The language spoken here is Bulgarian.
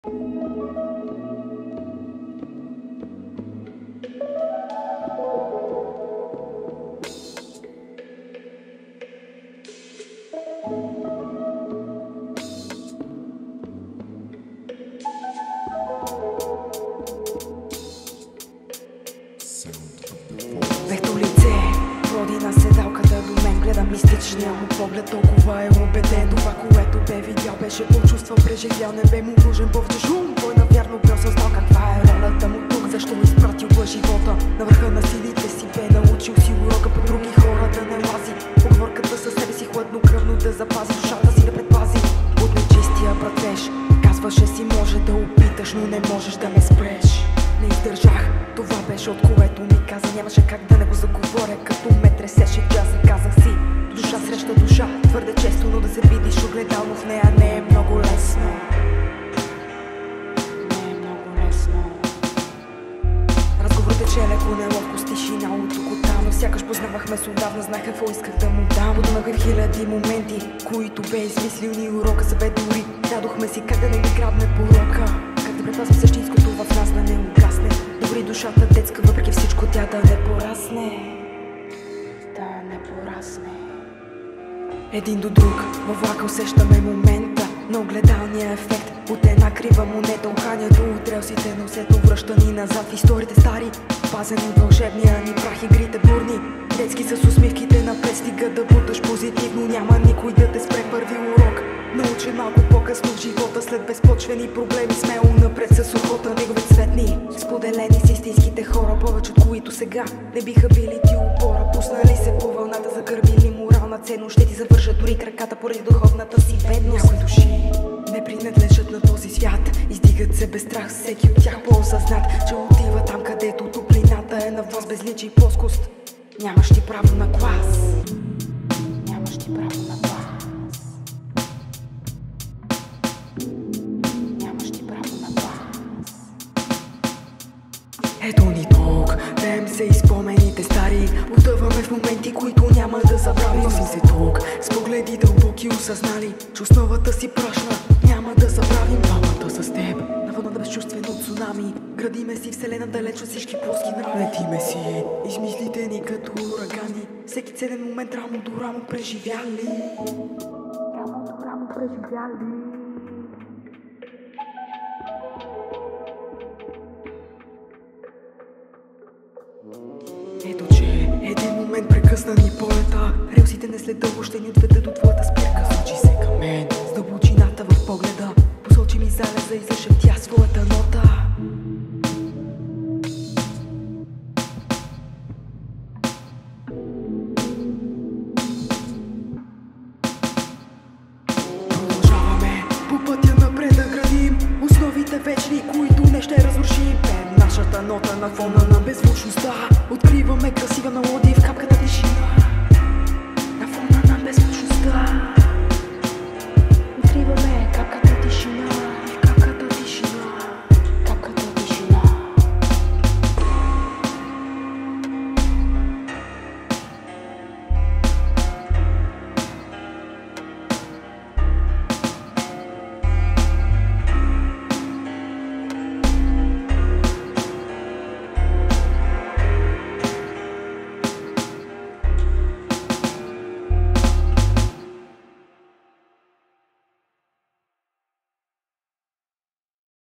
Вехто лице води на седалката до мен. Гледам мистичния му поглед, толкова е убеден. Това, което бе видял, беше почувствал, преживял. Не бе му нужен повече шум. Той навярно бе осъзнал каква е ролята му тук. Защо изпратил го живота на върха на силите си. Бе научил си урока по други хора да не лази. Поговорката със себе си хладнокръвно да запази душата си, да предпази от нечистия братеж. Казваше си, може да опиташ, но не можеш да ме спреш. Не издържах, това беше от което ми каза. Нямаше как да не го заговоря, като ме тресеше джаза. Казах си, душа среща душа, твърде често, но да се видиш огледално в нея не е много лесно. Не е много лесно. Разговорът тече леко, неловко, с тишина от тук оттам. Сякаш познавахме се отдавна, знаех какво исках да му дам. Потънах в хиляди моменти, които бе измислил, ни урока за бе дори. Дадохме си как да не ни грабне порока, как да предпазвам същинското в нас да не угасне. Дори душата детска, въпреки всичко тя да не порасне. Да не порасне. Един до друг във влака усещаме момента на огледалния ефект. От една крива монета уханието от релсите, но усетно връщани назад в историите стари, пазени от вълшебния ни прах, игрите бурни, детски с усмивките напред. Стига да буташ позитивно, няма никой да те спре. Първи урок научен малко по-късно в живота, след безпочвени проблеми, смело напред с охота. Негове цветни, споделени с истинските хора, повече от които сега не биха били ти опора. Пуснали се по вълната, загърбили морална ценност, ще ти завържат дори краката поради духовната си бедност. Някои души не принадлежат на този свят, издигат се без страх, всеки от тях по-осъзнат, че отива там, където топлината е на власт, безличие и плоскост. Нямаш ти право на глас. Нямаш ти право на глас. Нямаш ти право на глас. Ето ни тук, пеем се и спомените стари. Потъваме в моменти, които няма да забравим. Носим се тук, с погледи дълбоки осъзнали, че основата си прашна няма да забравим. Двамата с теб, на вълна безчувствено цунами, градиме си вселена далеч от всички плоски нрави. Летиме си, измислите ни като урагани, всеки ценен момент рамо до рамо преживяли. Рамо до рамо преживяли. Ето че един момент прекъсна ни полета, релсите не след дълго ще ни отведат до твоята спирка. Случи се към мен с дълбочината в погледа, посочи ми залеза и зашептя своята нота. Продължаваме по пътя напред да градим основите вечни, които не ще разрушим. Нашата нота на фона